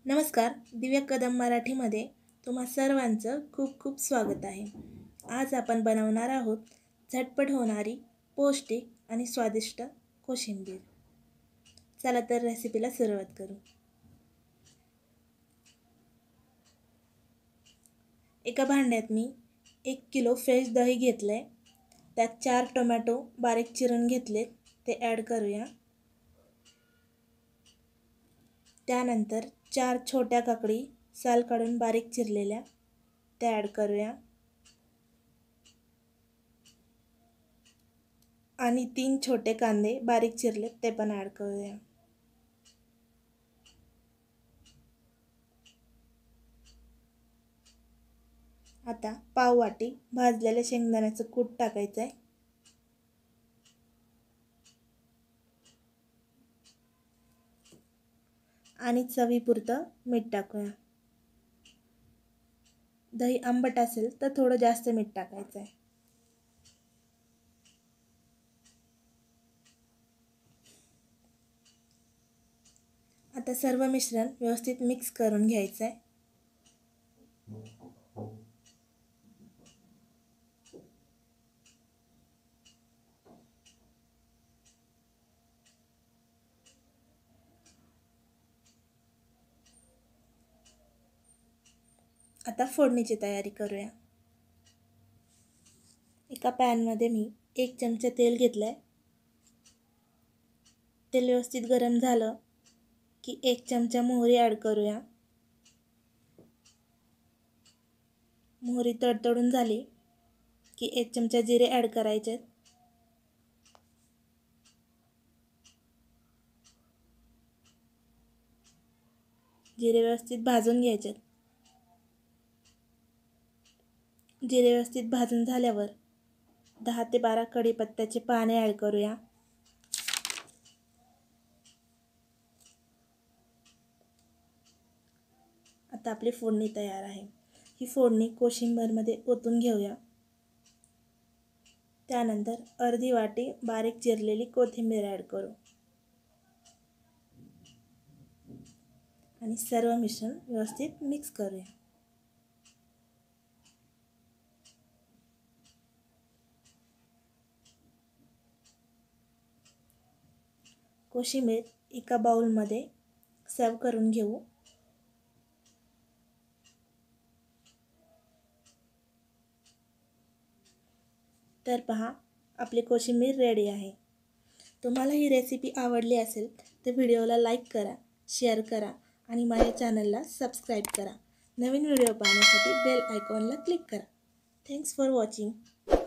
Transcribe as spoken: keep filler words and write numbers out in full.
नमस्कार, दिव्या कदम मराठीमध्ये तुम्हा सर्वांचं खूप खूप स्वागत आहे। आज आपण बनवणार आहोत झटपट होणारी पौष्टिक आणि स्वादिष्ट कोशिंबीर। चला तर रेसिपीला सुरुवात करू। एका भांड्यात मी एक किलो फ्रेश दही घेतले, त्यात चार टोमॅटो बारीक चिरून घेतले, ते ॲड करूया। त्यानंतर चार छोट्या काकडी साल काढून बारीक चिरलेल्या त्या ॲड करूया आणि तीन छोटे कांदे बारीक चिरले ते पण ॲड करूया। आता पाव वाटी भाजलेले शेंगदाण्याचं कूट टाकायचं आहे आणि चवीपुरतं मीठ टाकूया। दही आंबट असेल तर थोडं जास्त मीठ टाकायचं आहे। आता सर्व मिश्रण व्यवस्थित मिक्स करून घ्यायचं आहे। आता फोडणीची तयारी करूया। एका पॅनमध्ये मी एक चमचा तेल घेतलं आहे। तेल व्यवस्थित गरम झालं की एक चमचा मोहरी ॲड करूया। मोहरी तडतडून झाली की एक चमचा जिरे ॲड करायचे। जिरे व्यवस्थित भाजून घ्यायचे। जिरे व्यवस्थित भाजून झाल्यावर दहा ते बारा कढीपत्त्याचे पाने ॲड करूया। आता आपली फोडणी तयार आहे। ही फोडणी कोशिंबीरमध्ये ओतून घेऊया। त्यानंतर अर्धी वाटी बारीक चिरलेली कोथिंबीर ॲड करू आणि सर्व मिश्रण व्यवस्थित मिक्स करूया। कोशिंबीर एका बाउलमध्ये सर्व करून घेऊ। तर पहा, आपली कोशिंबीर रेडी आहे। तुम्हाला ही रेसिपी आवडली असेल तर व्हिडिओला लाईक करा, शेअर करा आणि माझ्या चॅनलला सबस्क्राईब करा। नवीन व्हिडिओ पाहण्यासाठी बेल आयकॉनला क्लिक करा। Thanks for watching.